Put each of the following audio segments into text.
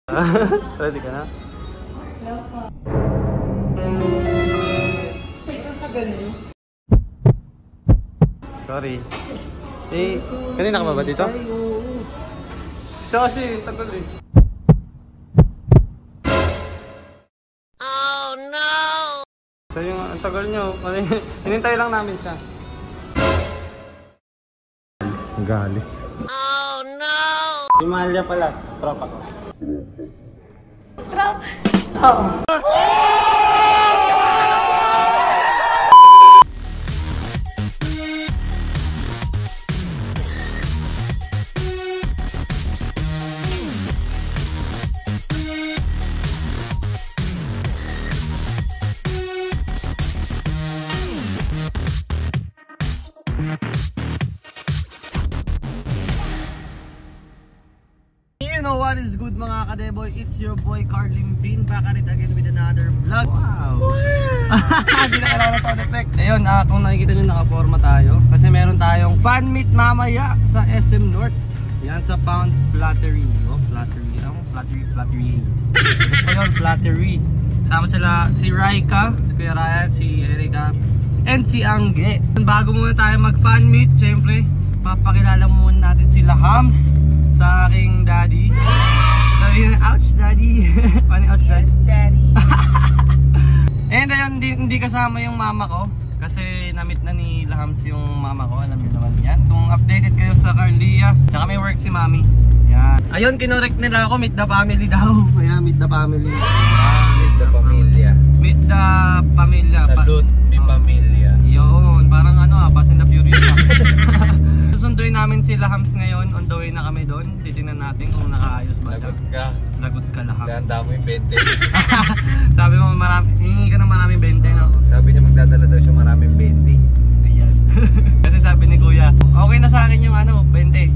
Ready ka na? Sorry. Eh, kanina ka ba dito? Siya kasi, tagal eh. Oh no! So yung ang tagal nyo, hinintay lang namin siya. Ang galit. Oh no! Si Malia pala, tropa ko. Tropa? Oo. You know what is good mga kadeboy? It's your boy Carling Bean back at it again with another vlog. Wow! Hindi na kailangan na sound effects. Ayun, kung nakikita nyo nakaporma tayo kasi meron tayong fan meet mamaya sa SM North. Yan sa Pound Flattery. Oh, Flattery. Flattery. Basta yun, Flattery. Sama sila si Raika, si Kuya Ryan, si Erika, and si Angge. Bago muna tayo mag fan meet, syempre papakilala muna natin sila Hams sa aking daddy. Sabi na, ouch daddy. Paano ouch daddy? Yes, daddy. And ayun, hindi kasama yung mama ko kasi na-meet na ni Lahams yung mama ko. Alam niyo naman yan. Kung updated kayo sa Carlia, tsaka may work si mami. Yan. Ayun, kinorek nila ako, meet the family daw. Ayan, meet the family. Meet the pamilya. Meet the pamilya. Salute, may pamilya. Yun, parang Fast and the Furious. Susunduin namin si Lahams ngayon. On the way na kami doon. Titingnan natin kung nakaayos ba siya. Lagot ka. Lagot ka, Lahams. Ganda mo yung 20. Sabi mo, hingi ka ng maraming 20, no? Sabi niya magdadala daw siya maraming 20. Ayan. Kasi sabi ni Kuya, okay na sa akin yung 20.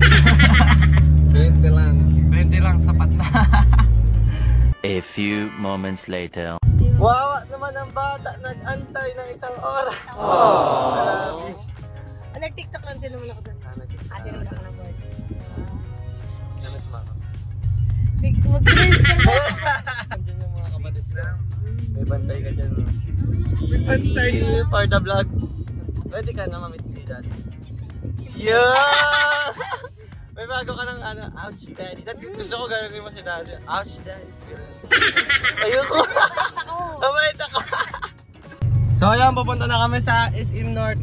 20 lang. 20 lang, sapat na. A few moments later. Wawa naman ang bata, nag-antay ng isang oras. Oh. Nag-tiktok lang din naman ako doon. Ate naman ako ng board. Namis ma. Mag-drive ka na. Andiyan yung mga kapatid na. May bantay ka dyan. May bantay for the vlog. Pwede ka na mamit si daddy. Yeah! May bago ka ng ouch daddy. Gusto ko gano'n mo si daddy. Ouch daddy. Ayoko. Kamait ako. So ayan, pupunta na kami sa SM North.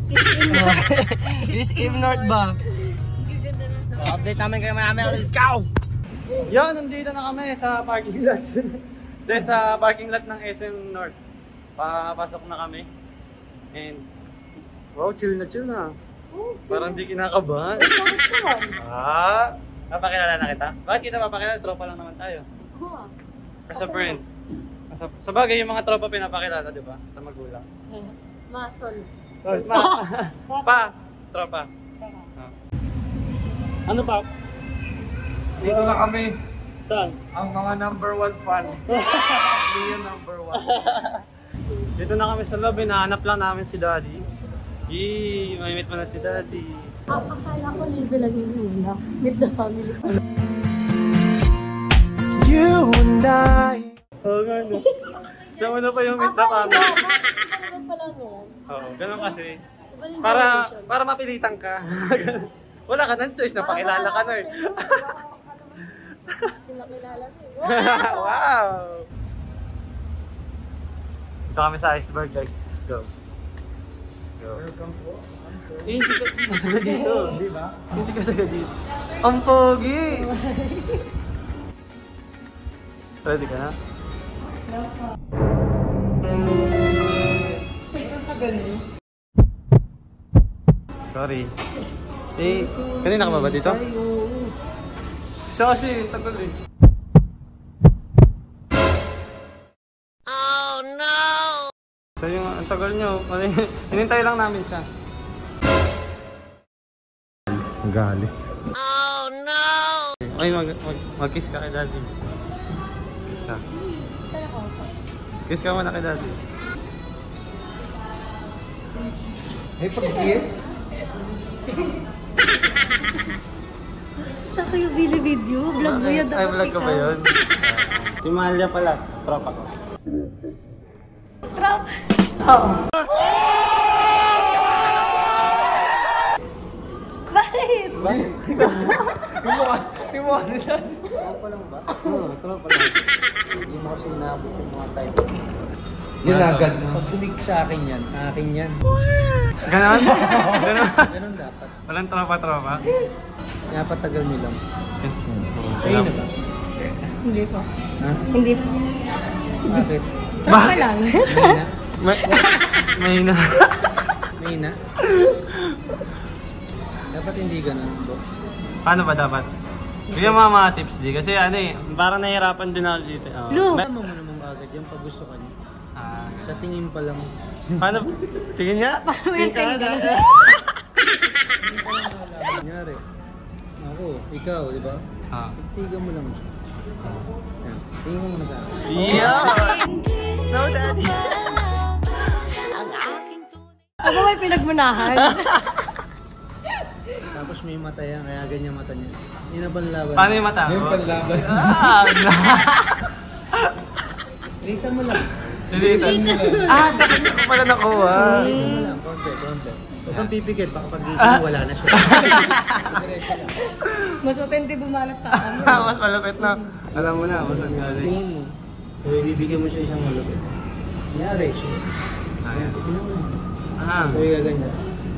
SM North ba? So, update namin kayo mamaya. Ciao! Yan, nandito na kami sa parking lot. Dahil sa parking lot ng SM North. Papasok na kami. And wow, chill na. Parang di kinakabahan. Papakilala na kita? Bakit kita papakilala? Tropa lang naman tayo. As a friend. Sa bagay, yung mga tropa pinapakilala, di ba? Sa magulang. Matol. Tropa. Ano pa? Dito na kami. Saan? Ang mga number 1 fan. Hindi yung number 1. Dito na kami sa loob, hinahanap lang namin si daddy. Yee, may meet mo na si daddy. Akala ko libre lang yung hula. Meet the family. You and I. Oo nga no. Siya mo na pa yung meet the family. Ano pala mo yan? Oo, ganun kasi. Para mapilitan ka. Wala ka ng choice, napakilala ka na eh. Pinakilala mo eh. Wow! Dito kami sa iceberg guys. Let's go. Welcome po. Hindi ka taga dito. Di ba? Hindi ka taga dito. Ang pogi! Ready ka na? Sorry. Eh, kanina ka ba dito? Siya kasi, tagal eh. Oh no! So yung ang tagal nyo, hinintay lang namin siya. Ang galit. Oh no! Okay, mag-kiss ka kay daddy. Kiss ka. Saan ako? Kiss ka muna kay daddy. Ay, pag-kiss? Taka yung video. Vlog mo yan. Ay, vlog ka ba yun? Si Mahalia pala. Tropa ko. Trop. Oo. Bakit? Yung mukha nila. Tropa lang ba? Oo, tropa lang. Hindi mo kasi inabot yung mga type. Yun agad. Pag tumig sa akin yan, akin yan. Ganon? Ganon dapat. Walang tropa-tropa? Dapat tagal nyo lang. Ayun na ba? Hindi po. Ha? Hindi po. Bakit? Tropa lang. Mahina? Mahina? Dapat hindi ganun, bro. Paano ba dapat? Bigyan mo mga tips di kasi ano eh, parang nahihirapan din ako dito. Lu. Alam mo naman agad yan pag gusto ka niya. Sa tingin pa lang. Paano? Tingin niya? Tingin ka na. Nangyari. Ako, ikaw, di ba? Tignan mo lang. Yan. Tingin mo muna sa akin. Yeah! No, daddy! Ako may pinagmunahan. Tapos may mata yan, kaya ganyan mata niya. Yun ang panlaban. Paano yung mata? Yung panlaban. Dilitan mo lang. Dilitan. Sa kanya ko pala nakuha. Dilitan mo lang, konti. Huwag kang pipikit, baka pag dito mo wala na siya. Diretso lang. Mas matindi bumalot pa kami. Mas malapit na. Alam mo na, kung saan galing. Tingin mo. So, ibibigyan mo siya isang malupit. Nangyari siya. Ayan. Tingnan mo. Ah. So, ganyan.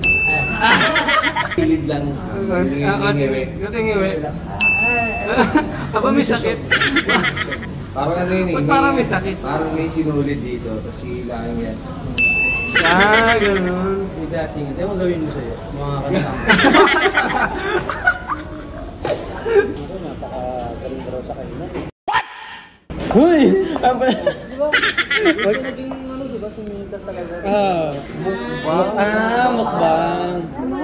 Pilid lang. Katingiwi. Aba may sakit. Parang ano yun eh. Ba't parang may sakit? Parang may sinulid dito, tapos hihilahin yan. Ganun. May dating. Ito mo gawin mo sa'yo. Mga kasama. Ako, napaka-galing raw sa kanina. What? Huy! Kasi naging ano, diba? Sumikat talaga. Mukbang.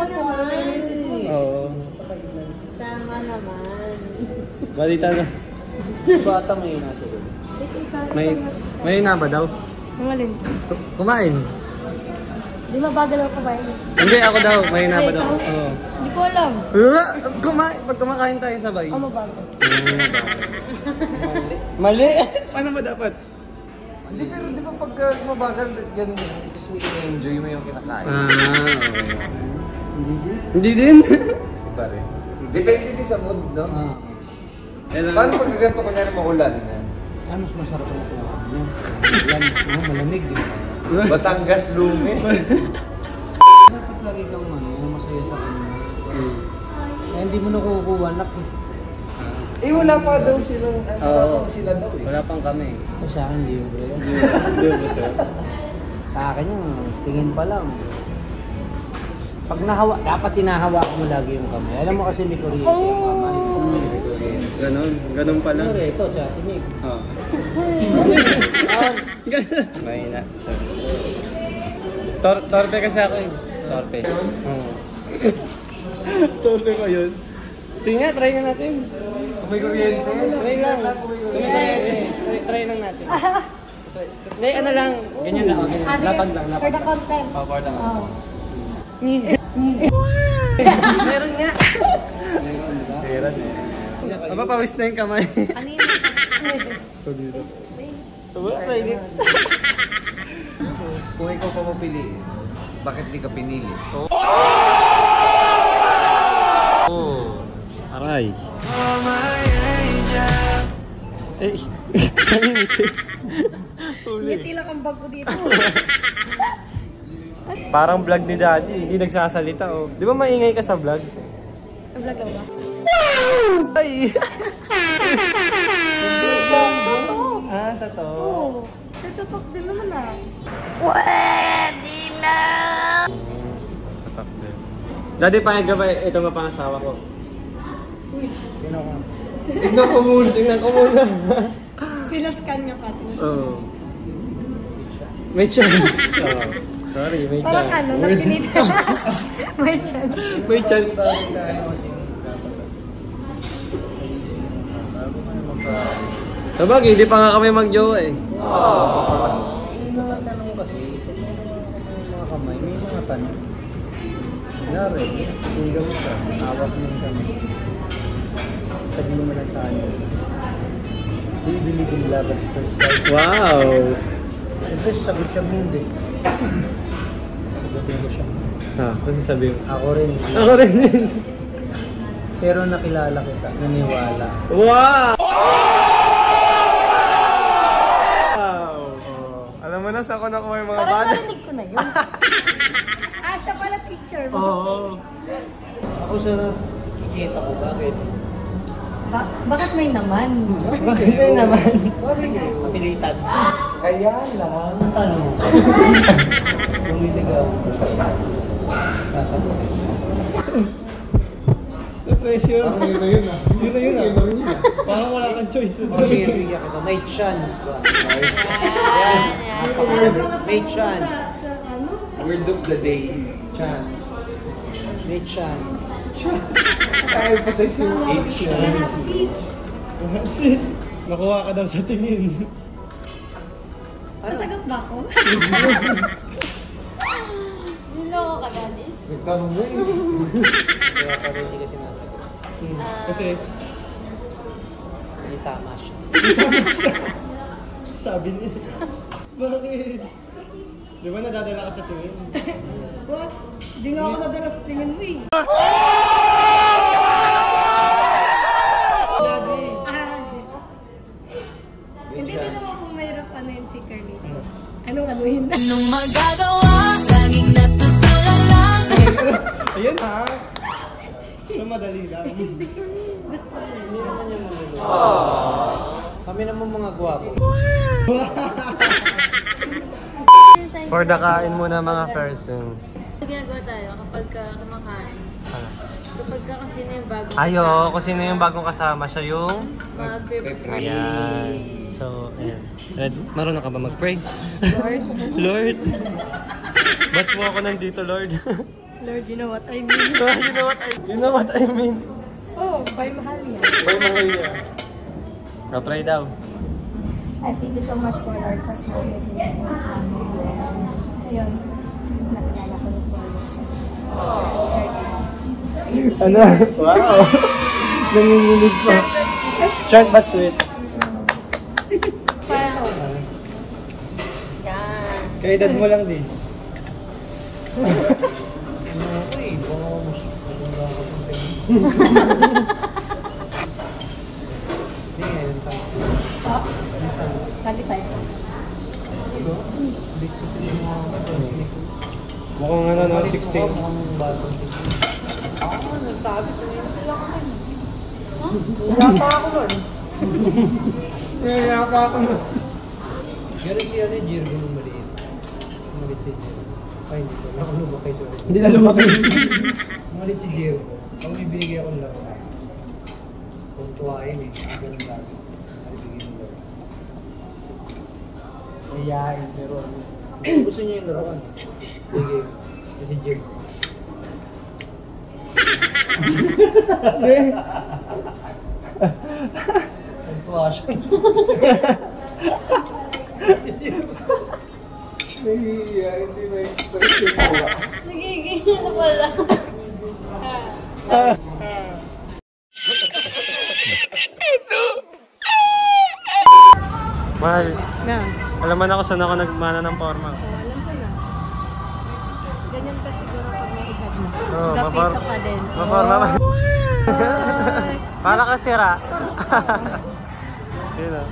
Oo. Tama naman. Balita na. Bata may nasa doon. May na ba daw? Nangaling. Kumain. Di ba bagal ako ba yun? Hindi, ako daw. May na ba daw? Ikaw? Oo. Hindi ko alam. Pag kumakain tayo sabay. Ako mabagal. Mali. Paano ba dapat? Hindi, pero di ba pag mabagal, ganun yun. Kasi i-enjoy mo yung kinakain. Okay. Hindi din. Diba rin? Depende din sa mood, no? Paano pag ganito ko na maulan? Ano mas masarap ang kumain niya? Yan, malamig. Batangas lumi. Dapat lagi kang masaya sa kanya. Kaya hindi mo nakukuha nak eh. Eh wala pa daw silang, wala pa sila daw eh. Wala pang kami. Sa akin, libre. Hindi ba sir? Sa akin yung tingin pa lang. Pag dapat tinahawakan mo lagi yung kamay. Alam mo kasi may kuryente yung kamay. Ganun pala. Pero ito, sa tinig. Oo. May na. Torpe kasi ako eh. Torpe. Oo. Torpe ko yun. Tingnan, try na natin. May kuryente. Try lang. Try lang natin. Hindi, ano lang. Ganyan lang. Lapag lang. For the content. For the Oh. Meron nga. Meron eh. Aba, pawis na yung kamay. Kanina. Mainit. Kung ikaw pa mapili, bakit di ka pinili? Oh. Aray. Eh, Ngiti lang ang bag ko dito. parang vlog ni Daddy, hindi nagsasalita oh. Di ba maingay ka sa vlog? Sa vlog lang ba? Ay! Sa to. Sa to. Oo. Sa to din naman ah. Pwede na! Tatak din. Daddy, pahig ka ba? Ito ba pangasawa ko? Sino ka? Tingnan ko muna. Sinascan niya pa. Oo. May chance. Oh. Sorry, may Parang chance. ano, napilitan. May chance. May chance. Sabagay, hindi pa nga kami mag-jowa eh. May mga tanong kasi, may mga kamay, may mga tanong. Kunyari, tinggal mo ka, hawak mo yung kamay. sabihin mo lang sa kanya. Do you believe in love at first sight? Wow! Siyempre, sagot siya hindi. Sagutin ko siya. Ano sabihin mo? Ako rin. Ako rin din. Pero nakilala kita, naniwala. Wow! Alam mo na saan ko nakuha yung mga Parang bala. narinig ko na yun. Siya pala picture mo. Oo. Ako siya nakikita ko. Bakit? Bakit may naman? Bakit na naman? Kapilitan. Kaya lang. Ano? Lumiligaw. Pressure. Yun na yun ah. Yun na yun ah. Parang wala kang choice. Sige, bigyan kita. May chance ba? Yan. May chance. Word of the day. Chance. May chance. Kaya pa sa yung chance. Nakuha ka daw sa tingin. Sasagot ba ako? Niloko ka dali? Nagtanong mo eh. Kaya pa rin hindi ka sinasagot. Kasi hindi tama siya. Sabi niya. Bakit? Di ba nadadala ka sa tingin? What? Di nga ako nadala sa tingin mo eh. Hindi din naman kung mayroon pa na yun si Carlita. Anong yun? Anong magagawa? Laging natutulan lang. Ayan ha. So madali lang. Gusto ko yun. Hindi naman yung mga kami naman mga gwapo. For the kain muna mga person. Ginagawa tayo kapag kumakain. Kapag kasi na yung bagong Ayo, kung sino yung bagong kasama siya yung mag-pray. ayan. So, ayan. Red, marunong ka ba mag-pray? Lord. Lord. Ba't mo ako nandito, Lord? Lord, you know what I mean? You know what I mean? Oh, by mahal yan. Boy, mahal niya. Pray daw. I thank you so much for Lord sa service. Ayun. Nakilala ko ni Lord. Ano? Wow! Nanginginig pa. Short but sweet. Parang. Yan. Kaya edad mo lang din. Okay, baka mas maganda ako ng tingin. Top? 25. Mukhang ano, no? 16. Napa ako nun. Napa ako nun. Pero si ano, Jirgo nung maliit. Maliit si Jirgo. Ay, hindi ko. Ako lumaki siya. Hindi na lumaki. Maliit si Jirgo. Ang ibinigay ako lang. Kung tuwain eh. Ganun dati. Ibigay mo lang. Ayain, pero ano. Gusto niya yung laruan. Sige. Si Jirgo. Ang tuwa siya. Nahihiya, hindi may expression mo. Nagiging na pala. Mahal, Na. alam mo na ako saan ako nagmana ng forma. Oh, alam ko na. Ganyan ka siguro pag may edad na. Oo, Gapit ka pa din. Maporma pa. Para ka sira. Yun o.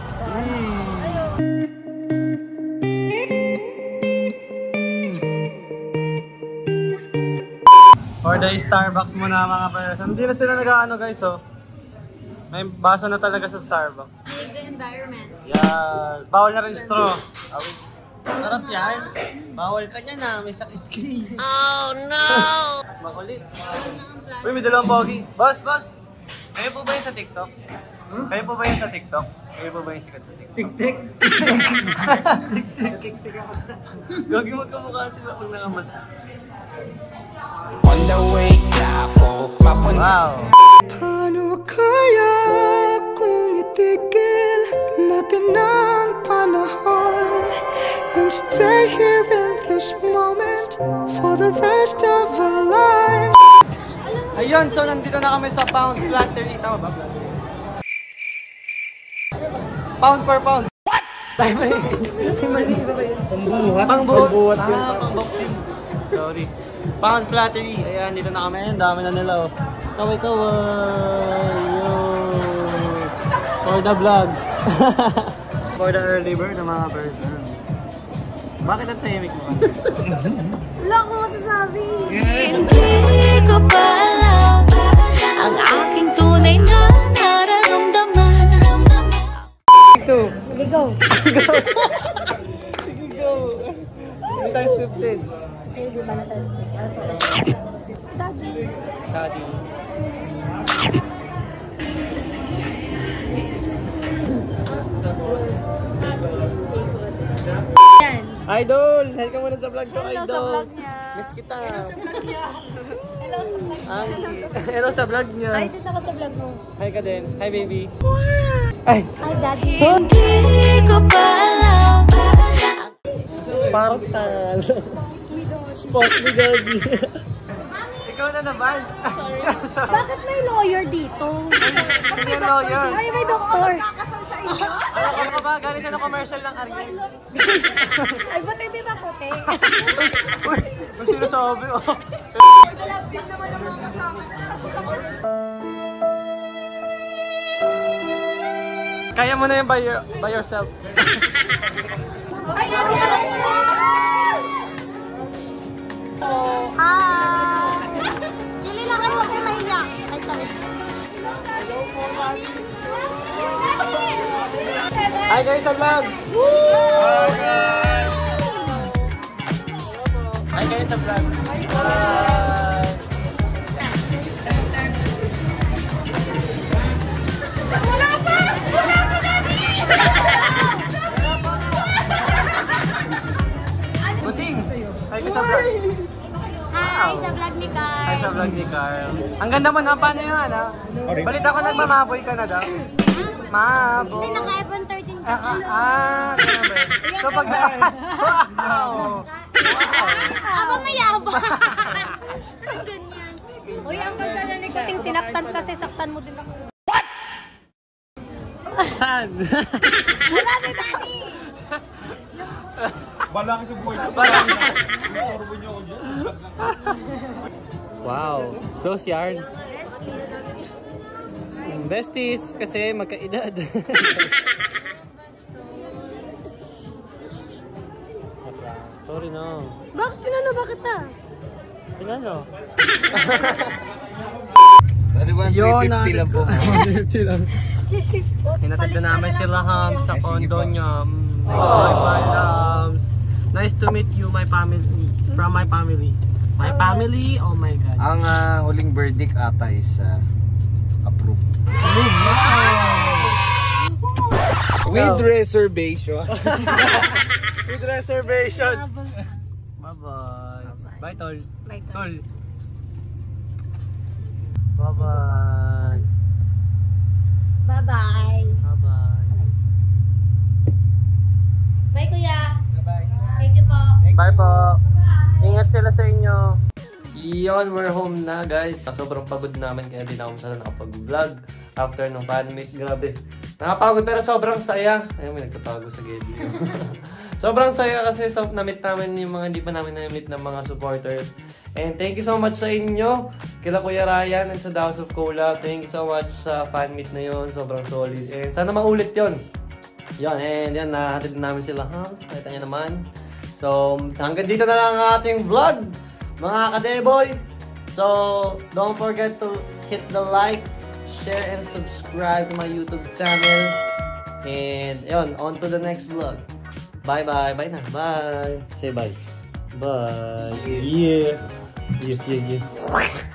For the Starbucks muna mga person. Hindi na sila nag-ano guys oh. May baso na talaga sa Starbucks. Save the environment. Yes! Bawal na rin straw. Sarap yan. Bawal ka niya na. May sakit ka eh. Oh no! Makulit. Uy, may dalawang pogi. Boss, boss! Kayo po ba yun sa TikTok? Kayo po ba yun sa TikTok? Kayo po ba yun sikat sa TikTok? Tik-tik! Tik-tik! Gagi magkamukha sila pag nakamas. On the way ka po papunta. Wow! Paano kaya kung itigil natin ang panahon and stay here in this moment for the rest of our lives? Ayun, so nandito na kami sa Pound Flattery. Tama ba? Pound per pound. What? Pangbuhat. Pang-boxing. Sorry. Pound flattery. Ayan, dito na kami. Dami na nila. Kaway-kaway. For the vlogs. For the early bird ng mga birds. Bakit ang tahimik mo? Wala akong masasabi. Hindi ko pa alam ang aking tunay na nararamdaman. Two. Sige, go. Sige, go. Hindi tayo scripted. Hindi ba na-test? Daddy. Daddy. Yan. Idol! Help ka muna sa vlog ko, Hello Idol! sa vlog niya. Miss kita! Hello sa vlog niya. Hello sa vlog niya. Hello sa vlog niya! Hi, din ako sa vlog mo. Hi ka din! Hi, baby! Ay! Hi, Daddy. Hindi ko pa alam. Parang tal! Spot me, Daddy! Ikaw na naman! Sorry! Bakit may lawyer dito? Hindi yung lawyer! Ay, may doktor. Ano ka ba? Galing siya ng commercial ng Ariel. Ay, ba't hindi ba puti? Uy! Ang sinasabi, oh! Malapit naman ang mga kasama. Kaya mo na yung by yourself. Ay, Lili lang kayo, huwag kayo mahiya. Ay, sorry. Hi guys, sa vlog! Hi guys, sa vlog! Bye! Buting! Hi guys, sa vlog! Hi, sa vlog ni Carl. Hi sa vlog ni Carl. Ang ganda mo na, paano yun, ha? Balita ko nagmamaboy ka na daw. Maboy. Hindi, naka-iPhone 13 ka. Ganun ba? So pag wow! Aba, mayabang. Ganyan. Uy, ang ganda na ni Kuting, sinaktan kasi, saktan mo din ako. What? Saan? Wala si Daddy! Balang sa buhay ko. Wow, close yarn. Besties, kasi magkaedad. Sorry no. Bakit pinano? Bakit na? Pinano? Yun, 350 lang po. 350 lang. Hinatid na namin sila Hams sa condo niya. Bye-bye, Hams. Nice to meet you, my family. From my family. My family, oh my God. Ang huling verdict ata is approved. With reservation. With reservation. Bye-bye. Bye, Tol. Bye, Tol. Bye-bye. Bye-bye. Bye-bye. Bye, Kuya. Bye-bye. Thank you po. Bye po. Ingat sila sa inyo. Iyon, we're home na guys. Sobrang pagod namin kaya di na ako sana nakapag-vlog after ng fan meet. Grabe. Nakapagod pero sobrang saya. Ayun, may nagtatago sa Geddy. Sobrang saya kasi na-meet namin yung mga hindi pa namin na-meet ng mga supporters. And thank you so much sa inyo. Kila Kuya Ryan and sa House of Cola. Thank you so much sa fan meet na yun. Sobrang solid. And sana maulit yun. Yan, and yan, nahatid namin sila. Nakita nyo naman. So, hanggang dito na lang ang ating vlog, mga kadeboy. So, don't forget to hit the like, share, and subscribe to my YouTube channel. And, yun, on to the next vlog. Bye-bye. Bye na. Bye. Say bye. Bye. Yeah. Yeah, yeah, yeah.